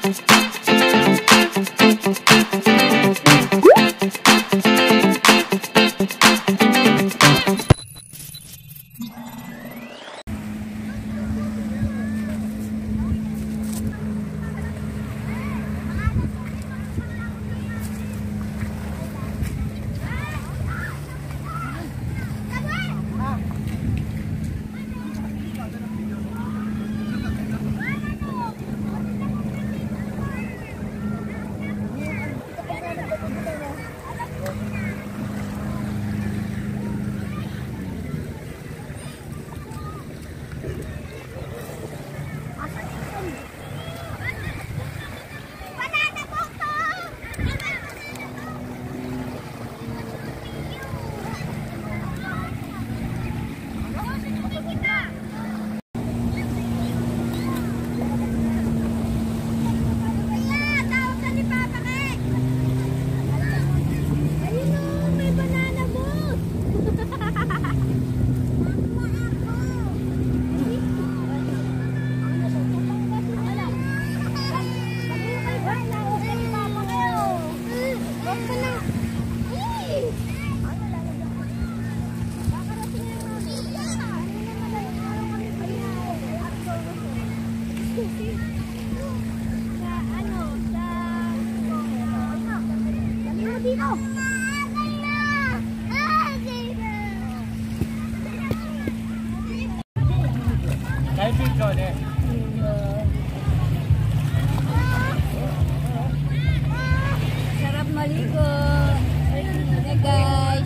Sarap maligo. Hey guys.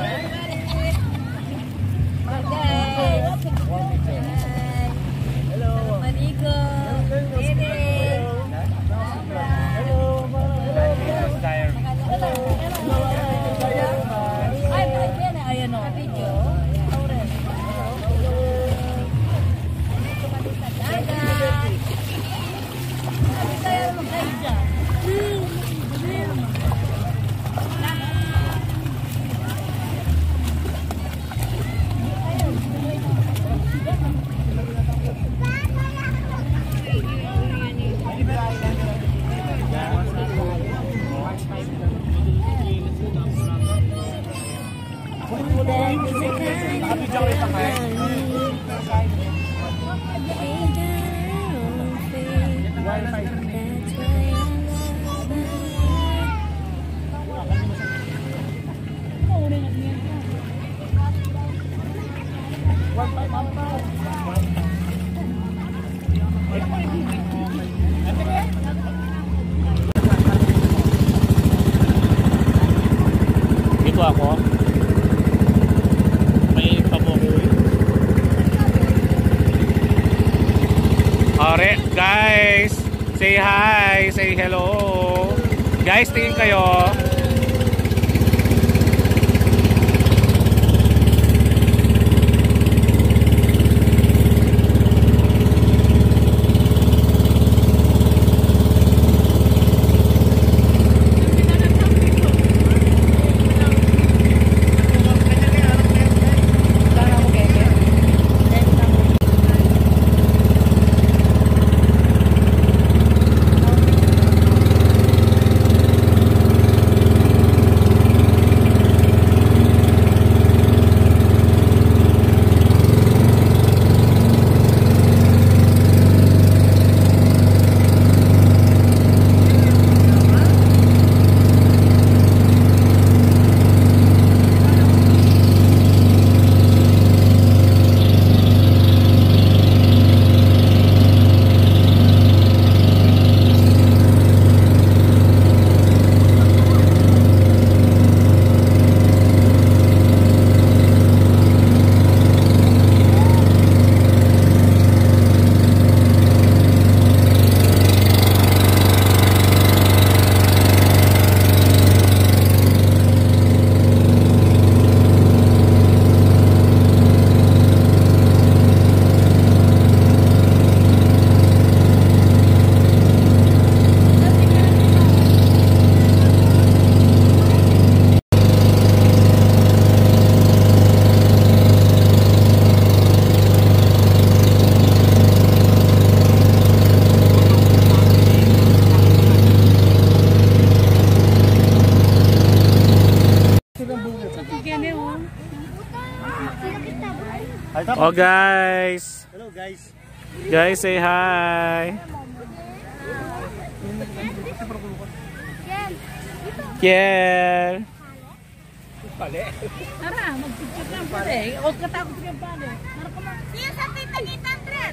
Hello. Maligo. Dito ako. May pabukoy. Alright, guys. Say hi. Say hello. Guys, tingin kayo. Oh guys. Hello guys. Guys, say hi. Kiel. Pali. Tara, mag-picture lang pala eh. Huwag katakot ka pala eh. Siya sa titagitan, Tret.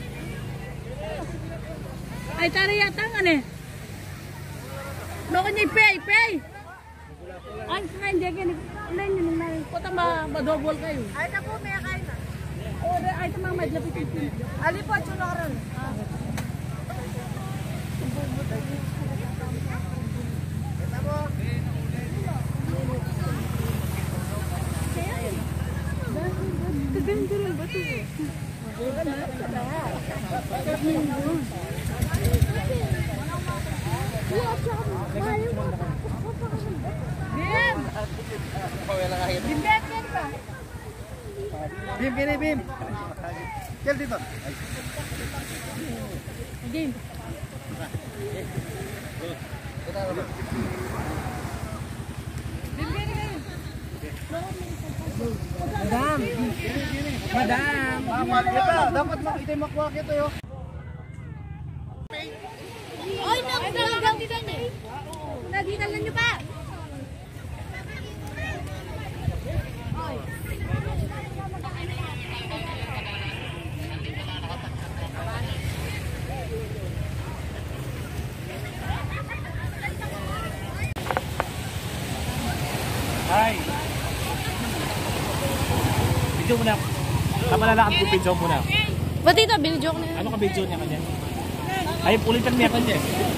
Ay, tara yata nga eh. Noko niya, pay. Ay, hindi ka nang kota madobol kayo. Ay, na po, may kain na. O, ay, ito mga madlapit. Ali po, chunoran. Bim. Kel dito. Game. Madam. Kita, dapat makita makuha kita yo. Oy, nagdagang dito niya. Nagdinalan niyo pa. Hi. Video muna. Tama na lang ang video muna. Ba't ito? Binidyo ko na. Ano ka video niya kanya? Ay, ulitan niya kanya.